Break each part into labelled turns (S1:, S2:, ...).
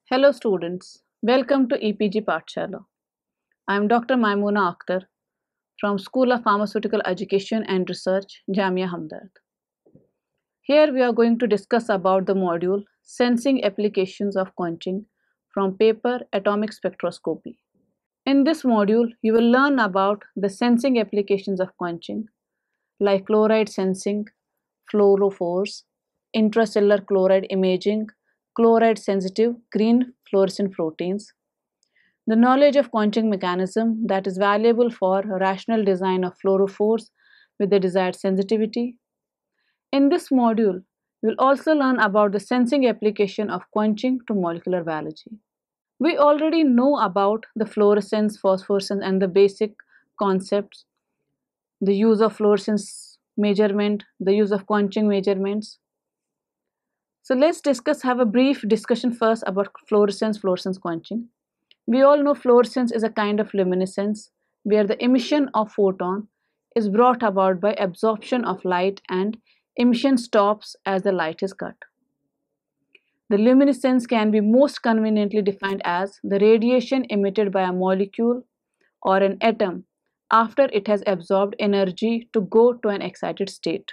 S1: Hello students, welcome to EPG Pathshala. I am Dr. Maimoona Akhtar from School of Pharmaceutical Education and Research, Jamia Hamdard. Here we are going to discuss about the module Sensing Applications of Quenching from paper Atomic Spectroscopy. In this module, you will learn about the sensing applications of quenching like chloride sensing, fluorophores, intracellular chloride imaging, chloride sensitive green fluorescent proteins, the knowledge of quenching mechanism that is valuable for rational design of fluorophores with the desired sensitivity. In this module, we will also learn about the sensing application of quenching to molecular biology. We already know about the fluorescence, phosphorescence and the basic concepts, the use of fluorescence measurement, the use of quenching measurements. So let's have a brief discussion first about fluorescence quenching. We all know fluorescence is a kind of luminescence where the emission of photon is brought about by absorption of light and emission stops as the light is cut. The luminescence can be most conveniently defined as the radiation emitted by a molecule or an atom after it has absorbed energy to go to an excited state.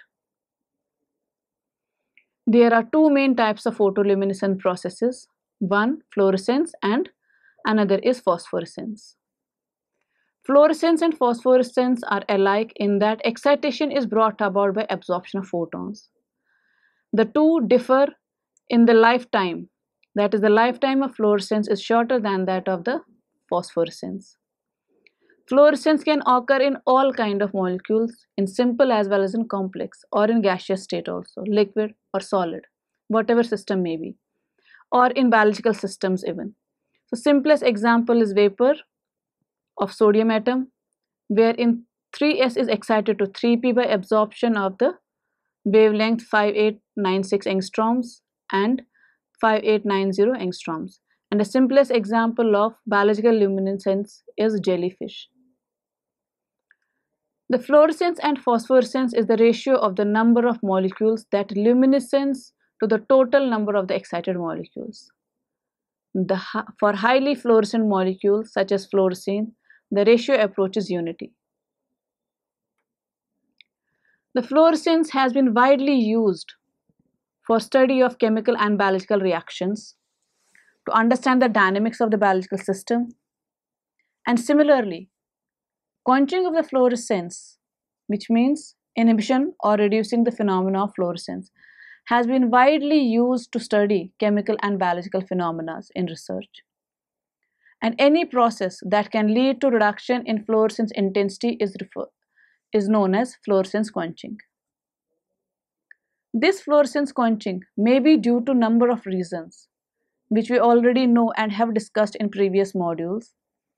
S1: There are two main types of photoluminescent processes, one fluorescence and another is phosphorescence. Fluorescence and phosphorescence are alike in that excitation is brought about by absorption of photons. The two differ in the lifetime, that is, the lifetime of fluorescence is shorter than that of the phosphorescence. Fluorescence can occur in all kinds of molecules, in simple as well as in complex, or in gaseous state also, liquid or solid, whatever system may be, or in biological systems even. So simplest example is vapor of sodium atom, wherein 3s is excited to 3p by absorption of the wavelength 5896 angstroms and 5890 angstroms. And the simplest example of biological luminescence is jellyfish. The fluorescence and phosphorescence is the ratio of the number of molecules that luminescence to the total number of the excited molecules. For highly fluorescent molecules such as fluorescein, the ratio approaches unity. The fluorescence has been widely used for study of chemical and biological reactions, to understand the dynamics of the biological system, and similarly, quenching of the fluorescence, which means inhibition or reducing the phenomena of fluorescence, has been widely used to study chemical and biological phenomena in research. And any process that can lead to reduction in fluorescence intensity is known as fluorescence quenching. This fluorescence quenching may be due to number of reasons, which we already know and have discussed in previous modules.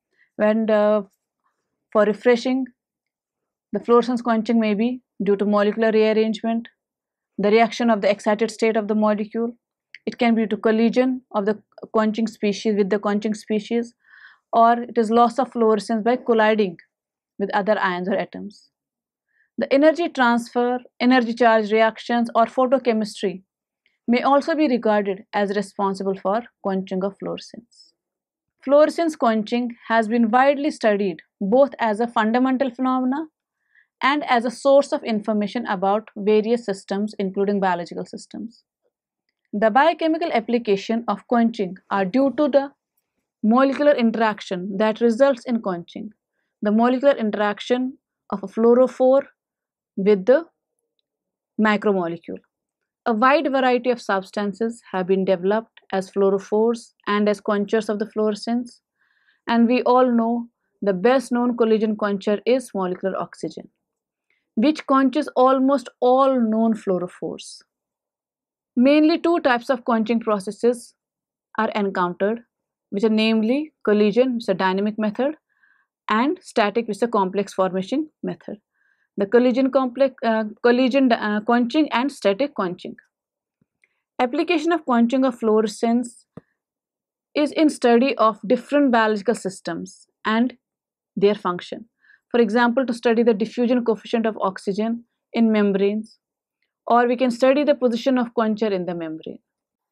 S1: For refreshing, the fluorescence quenching may be due to molecular rearrangement, the reaction of the excited state of the molecule. It can be due to collision of the quenching species with the quenching species, or it is loss of fluorescence by colliding with other ions or atoms. The energy transfer, energy charge reactions, or photochemistry may also be regarded as responsible for quenching of fluorescence. Fluorescence quenching has been widely studied both as a fundamental phenomena and as a source of information about various systems, including biological systems. The biochemical application of quenching are due to the molecular interaction that results in quenching. The molecular interaction of a fluorophore with the macromolecule. A wide variety of substances have been developed as fluorophores and as quenchers of the fluorescence, and we all know the best known collision quencher is molecular oxygen, which quenches almost all known fluorophores. Mainly two types of quenching processes are encountered, which are namely collision, which is a dynamic method, and static, which is a complex formation method. The collision quenching and static quenching. Application of quenching of fluorescence is in study of different biological systems and their function. For example, to study the diffusion coefficient of oxygen in membranes, or we can study the position of quencher in the membrane.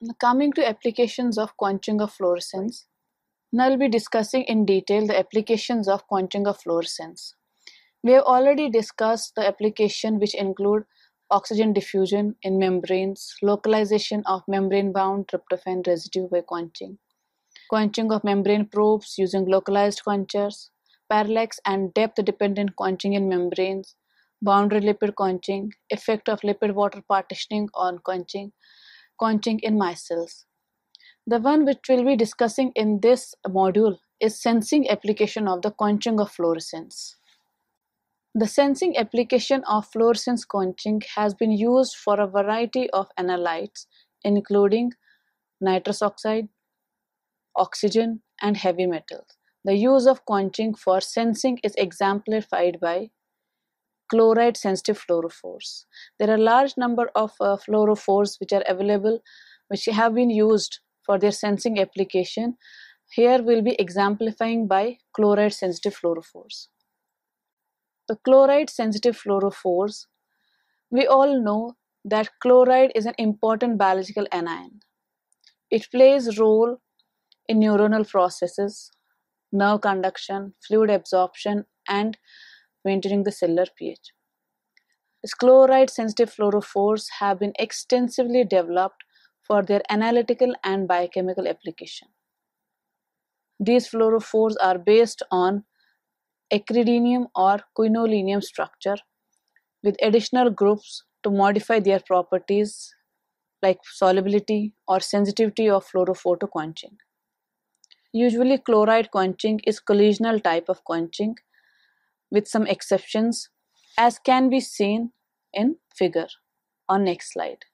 S1: Coming to applications of quenching of fluorescence, now I'll be discussing in detail the applications of quenching of fluorescence. We have already discussed the application which include oxygen diffusion in membranes, localization of membrane-bound tryptophan residue by quenching, quenching of membrane probes using localized quenchers, parallax and depth-dependent quenching in membranes, boundary lipid quenching, effect of lipid-water partitioning on quenching, quenching in micelles. The one which we'll be discussing in this module is sensing application of the quenching of fluorescence. The sensing application of fluorescence quenching has been used for a variety of analytes, including nitrous oxide, oxygen, and heavy metals. The use of quenching for sensing is exemplified by chloride sensitive fluorophores. There are a large number of fluorophores which are available, which have been used for their sensing application. Here we'll be exemplifying by chloride sensitive fluorophores. The chloride sensitive fluorophores, we all know that chloride is an important biological anion. It plays a role in neuronal processes, nerve conduction, fluid absorption, and maintaining the cellular pH. These chloride sensitive fluorophores have been extensively developed for their analytical and biochemical application. These fluorophores are based on acridinium or quinolinium structure with additional groups to modify their properties like solubility or sensitivity of fluorophore to quenching. Usually chloride quenching is collisional type of quenching with some exceptions, as can be seen in figure on next slide.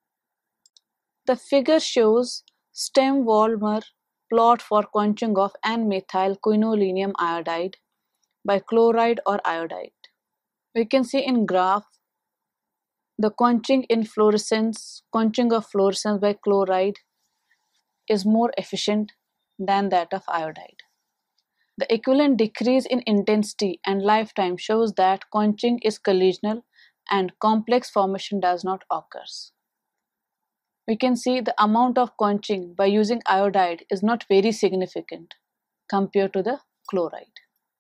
S1: The figure shows Stem-Vollmer plot for quenching of N-methyl quinolinium iodide by chloride or iodide. We can see in graph the quenching of fluorescence by chloride is more efficient than that of iodide. The equivalent decrease in intensity and lifetime shows that quenching is collisional and complex formation does not occur. We can see the amount of quenching by using iodide is not very significant compared to the chloride.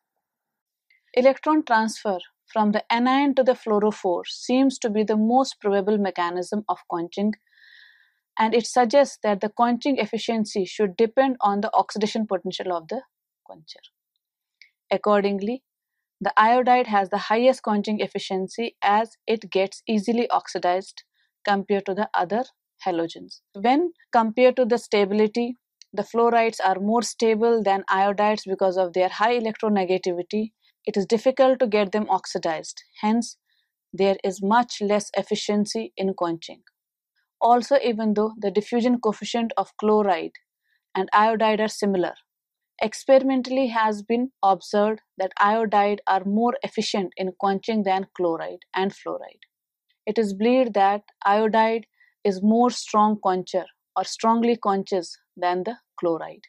S1: Electron transfer from the anion to the fluorophore seems to be the most probable mechanism of quenching, and it suggests that the quenching efficiency should depend on the oxidation potential of the quencher. Accordingly, the iodide has the highest quenching efficiency as it gets easily oxidized compared to the other halogens. When compared to the stability, the fluorides are more stable than iodides because of their high electronegativity. It is difficult to get them oxidized. Hence, there is much less efficiency in quenching. Also, even though the diffusion coefficient of chloride and iodide are similar, experimentally has been observed that iodide are more efficient in quenching than chloride and fluoride. It is believed that iodide is more strong quencher or strongly quenches than the chloride.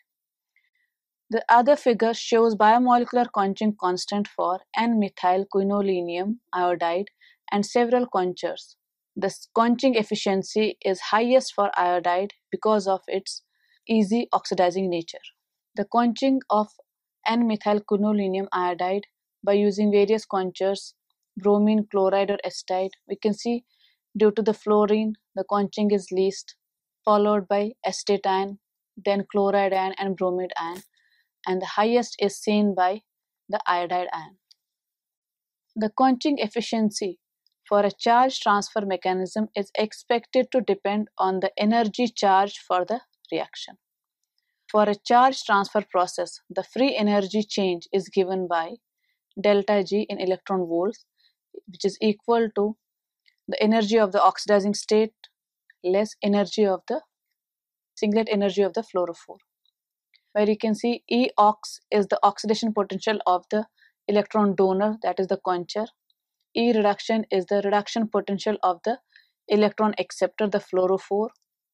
S1: The other figure shows biomolecular quenching constant for N-methyl quinolinium iodide and several quenchers. The quenching efficiency is highest for iodide because of its easy oxidizing nature. The quenching of N-methyl quinolinium iodide by using various quenchers, bromine, chloride or acetate, we can see due to the fluorine, the quenching is least, followed by acetate ion, then chloride ion and bromide ion, and the highest is seen by the iodide ion. The quenching efficiency for a charge transfer mechanism is expected to depend on the energy charge for the reaction. For a charge transfer process, the free energy change is given by delta G in electron volts, which is equal to the energy of the oxidizing state less energy of the singlet energy of the fluorophore, where you can see E-ox is the oxidation potential of the electron donor, that is the quencher. E reduction is the reduction potential of the electron acceptor, the fluorophore.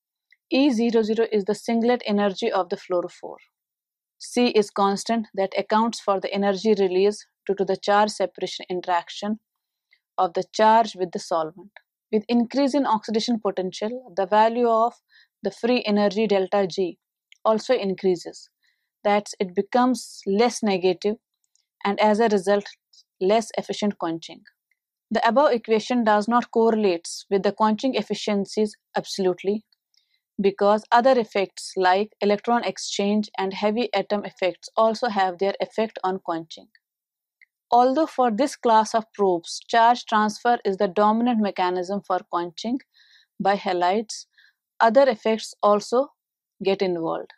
S1: E00 is the singlet energy of the fluorophore. C is constant, that accounts for the energy release due to the charge separation interaction of the charge with the solvent. With increase in oxidation potential, the value of the free energy delta G also increases. That it becomes less negative and as a result less efficient quenching. The above equation does not correlate with the quenching efficiencies absolutely because other effects like electron exchange and heavy atom effects also have their effect on quenching. Although for this class of probes, charge transfer is the dominant mechanism for quenching by halides, other effects also get involved.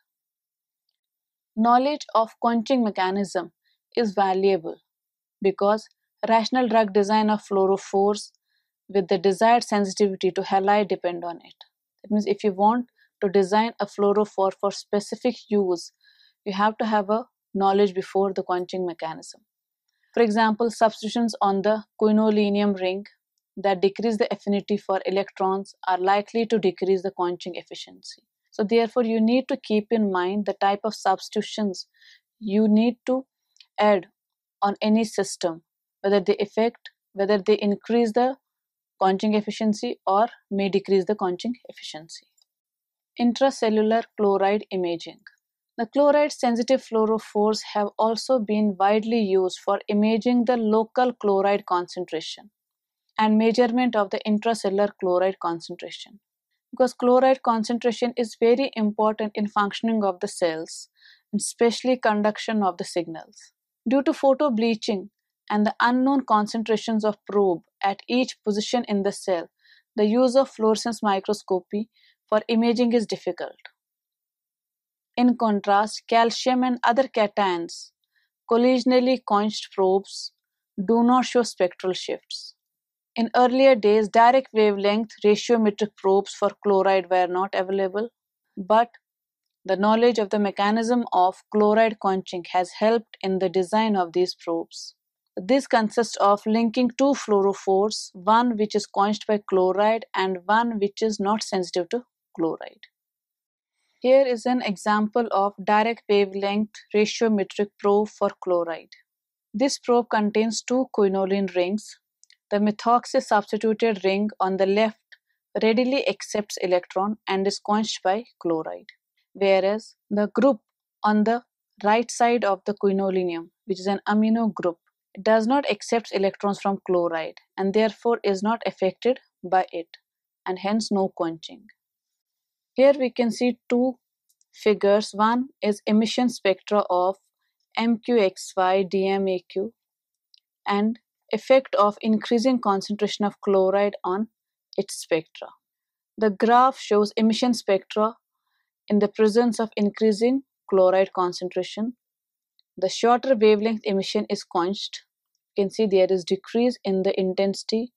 S1: Knowledge of quenching mechanism is valuable because rational drug design of fluorophores with the desired sensitivity to halide depend on it. That means if you want to design a fluorophore for specific use, you have to have a knowledge before the quenching mechanism. For example, substitutions on the quinolinium ring that decrease the affinity for electrons are likely to decrease the quenching efficiency. So therefore, you need to keep in mind the type of substitutions you need to add on any system, whether they increase the quenching efficiency or may decrease the quenching efficiency. Intracellular chloride imaging. The chloride-sensitive fluorophores have also been widely used for imaging the local chloride concentration and measurement of the intracellular chloride concentration. Because chloride concentration is very important in functioning of the cells, and especially conduction of the signals. Due to photobleaching and the unknown concentrations of probe at each position in the cell, the use of fluorescence microscopy for imaging is difficult. In contrast, calcium and other cations, collisionally quenched probes, do not show spectral shifts. In earlier days, direct wavelength ratiometric probes for chloride were not available, but the knowledge of the mechanism of chloride quenching has helped in the design of these probes. This consists of linking two fluorophores, one which is quenched by chloride and one which is not sensitive to chloride. Here is an example of direct wavelength ratiometric probe for chloride. This probe contains two quinoline rings. The methoxy substituted ring on the left readily accepts electron and is quenched by chloride, whereas the group on the right side of the quinolinium, which is an amino group, does not accept electrons from chloride and therefore is not affected by it and hence no quenching. Here we can see two figures. One is emission spectra of MQXY DMAQ and effect of increasing concentration of chloride on its spectra. The graph shows emission spectra in the presence of increasing chloride concentration. The shorter wavelength emission is quenched. You can see there is decrease in the intensity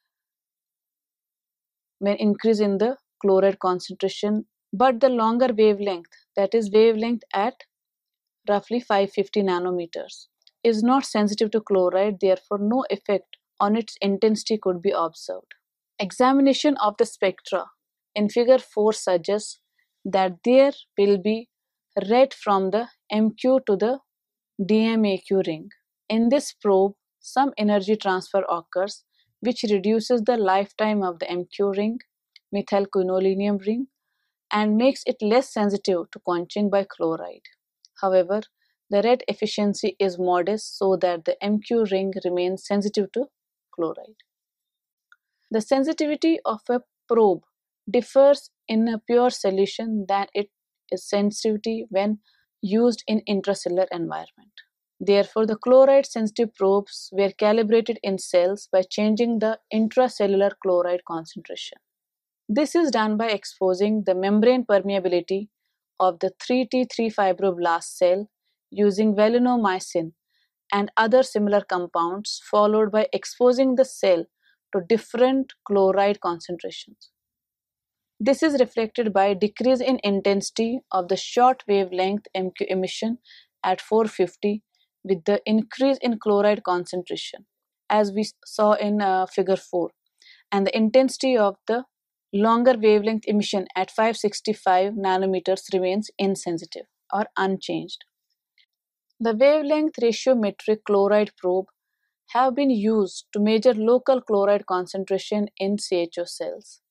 S1: when increase in the chloride concentration, but the longer wavelength, that is wavelength at roughly 550 nanometers, is not sensitive to chloride, therefore no effect on its intensity could be observed. Examination of the spectra in figure 4 suggests that there will be red from the MQ to the DMAQ ring. In this probe, some energy transfer occurs which reduces the lifetime of the MQ ring, methylquinolinium ring, and makes it less sensitive to quenching by chloride. However, the red efficiency is modest so that the MQ ring remains sensitive to chloride. The sensitivity of a probe differs in a pure solution than its sensitivity when used in intracellular environment. Therefore, the chloride-sensitive probes were calibrated in cells by changing the intracellular chloride concentration. This is done by exposing the membrane permeability of the 3T3 fibroblast cell using valinomycin and other similar compounds, followed by exposing the cell to different chloride concentrations. This is reflected by decrease in intensity of the short wavelength MQ emission at 450 with the increase in chloride concentration, as we saw in figure 4, and the intensity of the longer wavelength emission at 565 nanometers remains insensitive or unchanged. The wavelength ratiometric chloride probe have been used to measure local chloride concentration in CHO cells.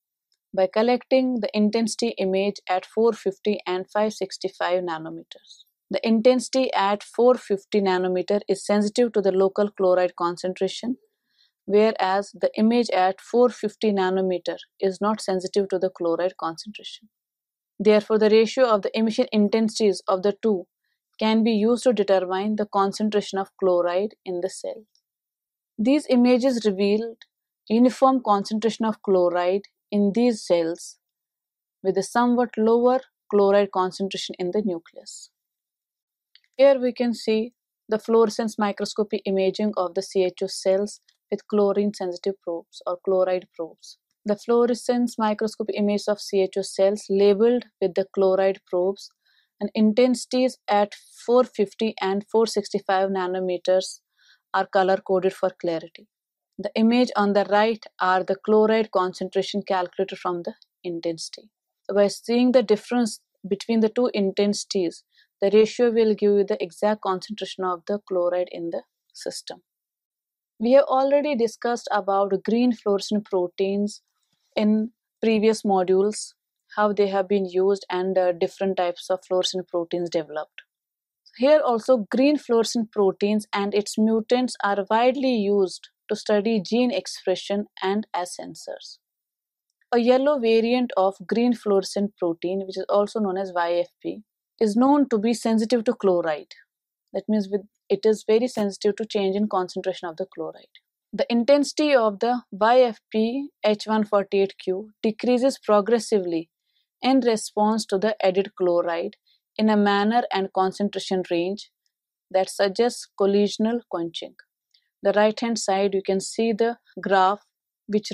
S1: by collecting the intensity image at 450 and 565 nanometers. The intensity at 450 nanometer is sensitive to the local chloride concentration, whereas the image at 450 nanometer is not sensitive to the chloride concentration. Therefore, the ratio of the emission intensities of the two can be used to determine the concentration of chloride in the cell. These images revealed uniform concentration of chloride in these cells with a somewhat lower chloride concentration in the nucleus. Here we can see the fluorescence microscopy imaging of the CHO cells with chlorine sensitive probes or chloride probes. The fluorescence microscopy image of CHO cells labeled with the chloride probes and intensities at 450 and 465 nanometers are color coded for clarity. The image on the right are the chloride concentration calculated from the intensity. So by seeing the difference between the two intensities, the ratio will give you the exact concentration of the chloride in the system. We have already discussed about green fluorescent proteins in previous modules, how they have been used and different types of fluorescent proteins developed. Here also green fluorescent proteins and its mutants are widely used to study gene expression and as sensors. A yellow variant of green fluorescent protein, which is also known as YFP, is known to be sensitive to chloride. That means it is very sensitive to change in concentration of the chloride. The intensity of the YFP H148Q decreases progressively in response to the added chloride in a manner and concentration range that suggests collisional quenching. The right hand side you can see the graph which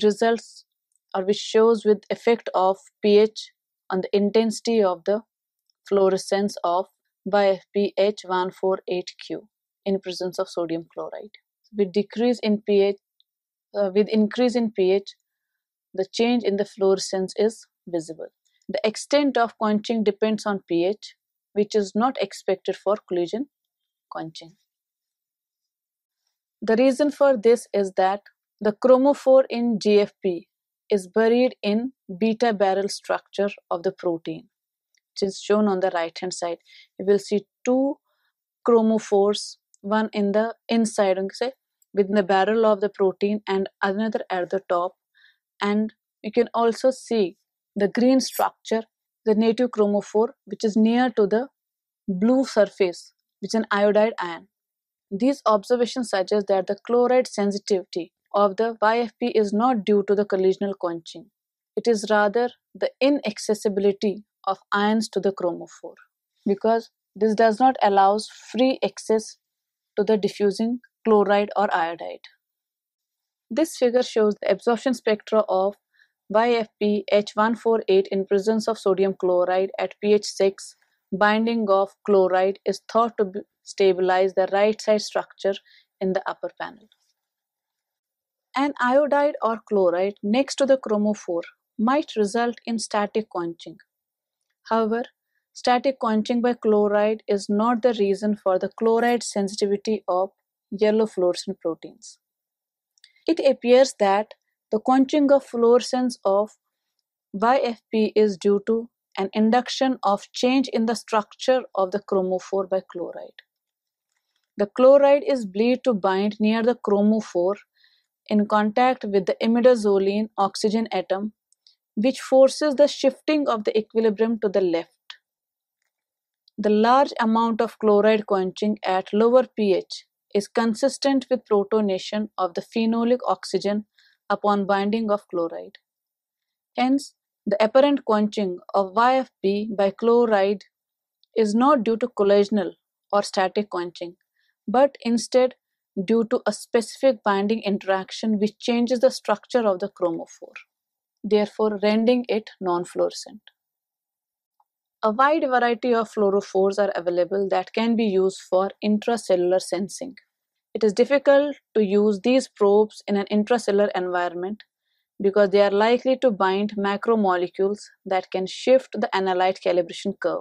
S1: shows with effect of pH on the intensity of the fluorescence of YFP H148Q in presence of sodium chloride. With increase in pH, the change in the fluorescence is visible. The extent of quenching depends on pH, which is not expected for collision quenching. The reason for this is that the chromophore in GFP is buried in beta barrel structure of the protein, which is shown on the right hand side. You will see two chromophores, one in the inside, within the barrel of the protein and another at the top. And you can also see the green structure, the native chromophore, which is near to the blue surface, which is an iodide ion. These observations suggest that the chloride sensitivity of the YFP is not due to the collisional quenching. It is rather the inaccessibility of ions to the chromophore, because this does not allow free access to the diffusing chloride or iodide. This figure shows the absorption spectra of YFP H148 in presence of sodium chloride at pH 6. Binding of chloride is thought to stabilize the right side structure in the upper panel. An iodide or chloride next to the chromophore might result in static quenching. However, static quenching by chloride is not the reason for the chloride sensitivity of yellow fluorescent proteins. It appears that the quenching of fluorescence of YFP is due to an induction of change in the structure of the chromophore by chloride. The chloride is believed to bind near the chromophore in contact with the imidazoline oxygen atom, which forces the shifting of the equilibrium to the left. The large amount of chloride quenching at lower pH is consistent with protonation of the phenolic oxygen upon binding of chloride. Hence, the apparent quenching of YFP by chloride is not due to collisional or static quenching, but instead due to a specific binding interaction which changes the structure of the chromophore, therefore rendering it non-fluorescent. A wide variety of fluorophores are available that can be used for intracellular sensing. It is difficult to use these probes in an intracellular environment because they are likely to bind macromolecules that can shift the analyte calibration curve.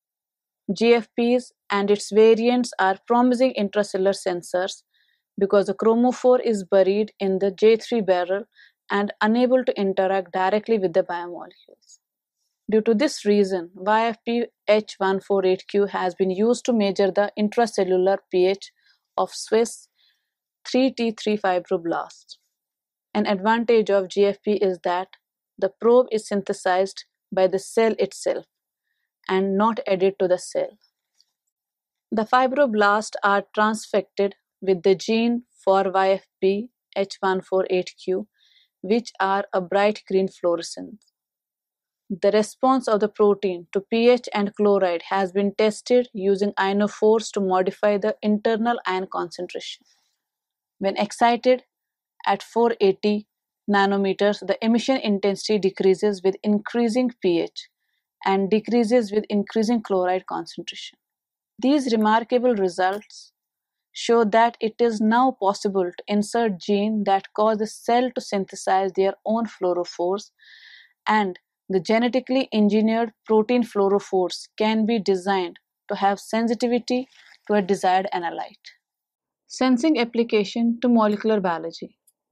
S1: GFPs and its variants are promising intracellular sensors because the chromophore is buried in the J3 barrel and unable to interact directly with the biomolecules. Due to this reason, YFP-H148Q has been used to measure the intracellular pH of Swiss 3T3 fibroblasts. An advantage of GFP is that the probe is synthesized by the cell itself and not added to the cell. The fibroblasts are transfected with the gene for YFP H148Q, which are a bright green fluorescence. The response of the protein to pH and chloride has been tested using ionophores to modify the internal ion concentration. When excited at 480 nanometers, the emission intensity decreases with increasing pH and decreases with increasing chloride concentration. These remarkable results show that it is now possible to insert genes that cause the cell to synthesize their own fluorophores, and the genetically engineered protein fluorophores can be designed to have sensitivity to a desired analyte. Sensing application to molecular biology.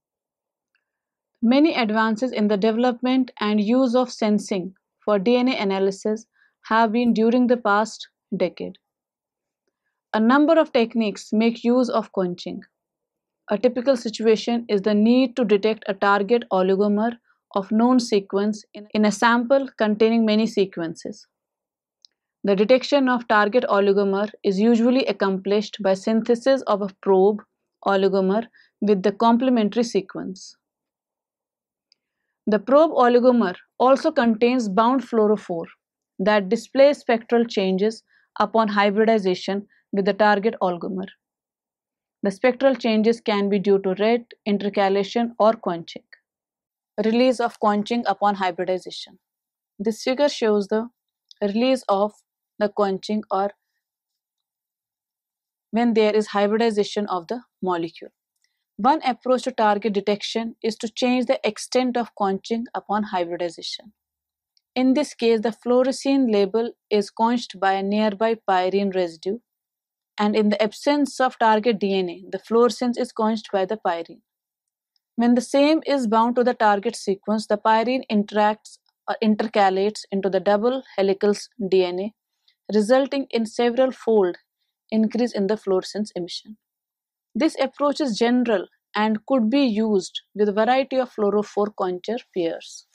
S1: Many advances in the development and use of sensing for DNA analysis have been during the past decade. A number of techniques make use of quenching. A typical situation is the need to detect a target oligomer of known sequence in a sample containing many sequences. The detection of target oligomer is usually accomplished by synthesis of a probe oligomer with the complementary sequence. The probe oligomer also contains bound fluorophore that displays spectral changes upon hybridization with the target oligomer. The spectral changes can be due to red, intercalation, or quenching. Release of quenching upon hybridization. This figure shows the release of the quenching or when there is hybridization of the molecule. One approach to target detection is to change the extent of quenching upon hybridization. In this case, the fluorescein label is quenched by a nearby pyrene residue, and in the absence of target DNA, the fluorescence is quenched by the pyrene. When the same is bound to the target sequence, the pyrene interacts or intercalates into the double helical DNA, resulting in several fold increase in the fluorescence emission. This approach is general and could be used with a variety of fluorophore quencher pairs.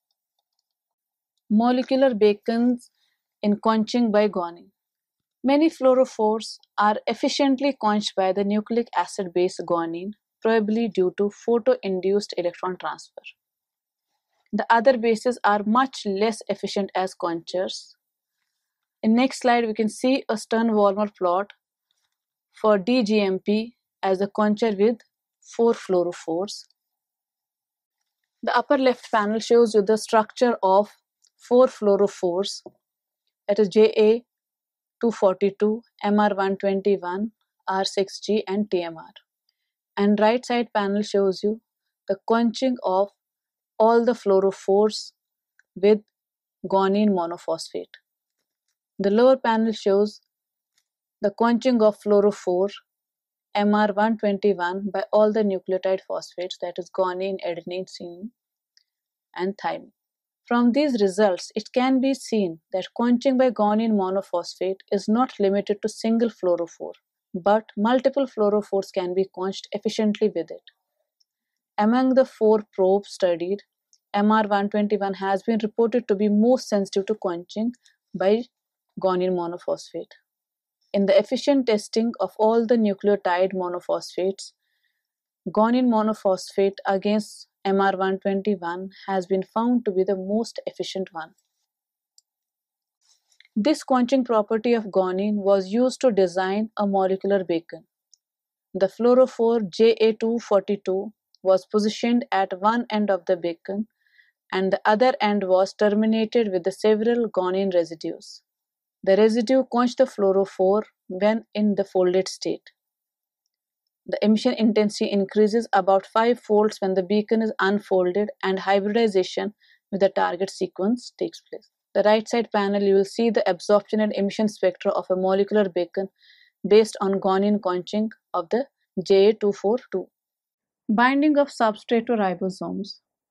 S1: Molecular beacons in quenching by guanine. Many fluorophores are efficiently quenched by the nucleic acid base guanine, probably due to photo-induced electron transfer. The other bases are much less efficient as quenchers. In next slide, we can see a Stern-Walmer plot for DGMP as a quencher with 4 fluorophores. The upper left panel shows you the structure of 4 fluorophores, that is JA242, MR121, R6G, and TMR. And right side panel shows you the quenching of all the fluorophores with guanine monophosphate. The lower panel shows the quenching of fluorophore MR121 by all the nucleotide phosphates, that is guanine, adenine, cysteine, and thymine. From these results, it can be seen that quenching by guanine monophosphate is not limited to single fluorophore, but multiple fluorophores can be quenched efficiently with it. Among the 4 probes studied, MR121 has been reported to be most sensitive to quenching by guanine monophosphate. In the efficient testing of all the nucleotide monophosphates, guanine monophosphate against MR121 has been found to be the most efficient one. This quenching property of guanine was used to design a molecular beacon. The fluorophore JA242 was positioned at one end of the beacon, and the other end was terminated with the several guanine residues. The residue quenched the fluorophore when in the folded state. The emission intensity increases about 5 folds when the beacon is unfolded and hybridization with the target sequence takes place. The right side panel, you will see the absorption and emission spectra of a molecular beacon based on guanine quenching of the JA242. Binding of substrate to ribosomes.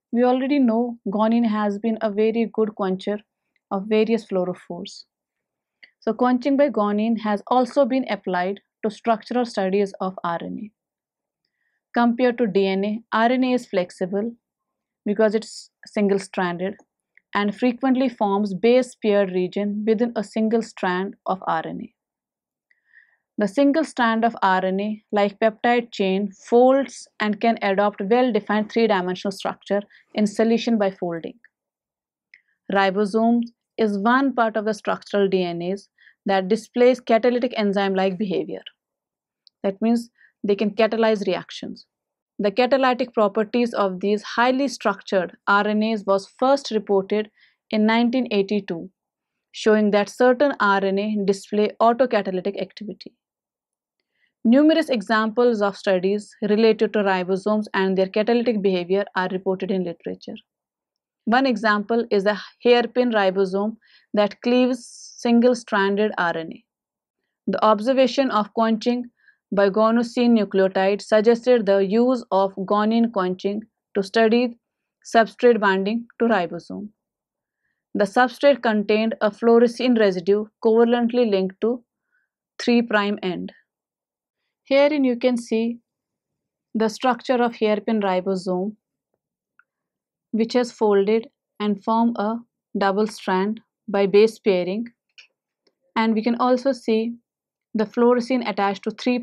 S1: We already know guanine has been a very good quencher of various fluorophores. So quenching by guanine has also been applied to structural studies of RNA. Compared to DNA, RNA is flexible because it's single-stranded and frequently forms base paired region within a single strand of RNA. The single strand of RNA, like peptide chain, folds and can adopt well-defined three-dimensional structure in solution by folding. Ribosomes is one part of the structural DNAs that displays catalytic enzyme-like behavior. That means they can catalyze reactions. The catalytic properties of these highly structured RNAs was first reported in 1982, showing that certain RNA display autocatalytic activity. Numerous examples of studies related to ribosomes and their catalytic behavior are reported in literature. One example is the hairpin ribosome that cleaves single-stranded RNA. The observation of quenching by guanosine nucleotide suggested the use of guanine quenching to study substrate binding to ribosome. The substrate contained a fluorescein residue covalently linked to 3' end. Herein you can see the structure of hairpin ribosome, which has folded and formed a double strand by base pairing, and we can also see the fluorescein attached to 3'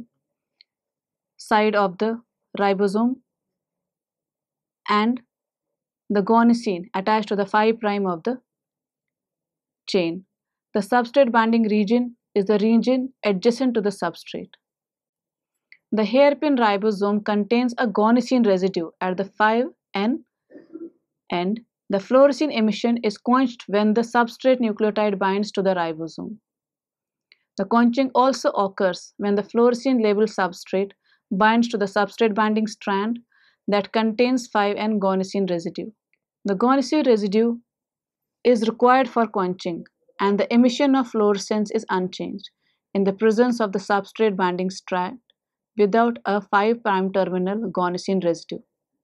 S1: side of the ribosome and the guanosine attached to the 5' of the chain. The substrate binding region is the region adjacent to the substrate. The hairpin ribosome contains a guanosine residue at the 5' end. The fluorescein emission is quenched when the substrate nucleotide binds to the ribosome. The quenching also occurs when the fluorescein labeled substrate binds to the substrate binding strand that contains 5' guanosine residue. The guanosine residue is required for quenching, and the emission of fluorescence is unchanged in the presence of the substrate binding strand without a 5' terminal guanosine residue.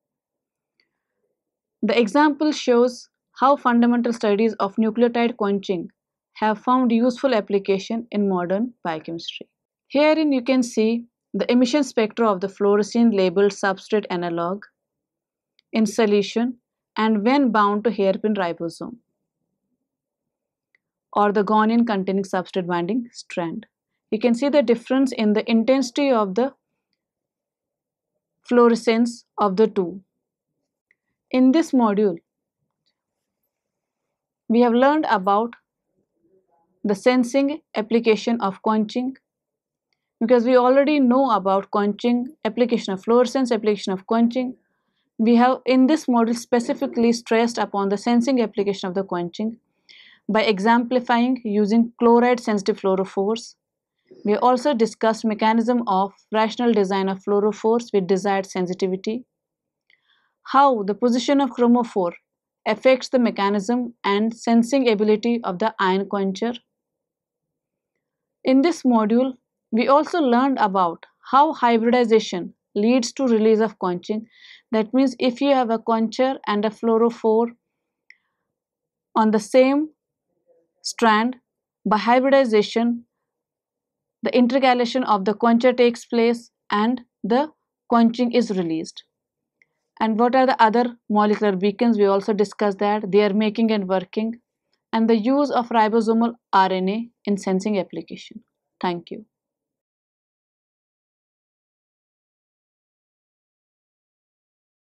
S1: The example shows how fundamental studies of nucleotide quenching have found useful application in modern biochemistry. Herein you can see the emission spectra of the fluorescein labeled substrate analog in solution and when bound to hairpin ribosome or the guanine containing substrate binding strand. You can see the difference in the intensity of the fluorescence of the two. In this module, we have learned about the sensing application of quenching, because we already know about quenching, application of fluorescence, application of quenching. We have in this module specifically stressed upon the sensing application of the quenching by exemplifying using chloride sensitive fluorophores. We also discussed mechanism of rational design of fluorophores with desired sensitivity, how the position of chromophore affects the mechanism and sensing ability of the ion quencher. In this module, we also learned about how hybridization leads to release of quenching. That means if you have a quencher and a fluorophore on the same strand, by hybridization, the intercalation of the quencher takes place and the quenching is released. And what are the other molecular beacons? We also discussed that they are making and working, and the use of ribosomal RNA in sensing application. Thank you.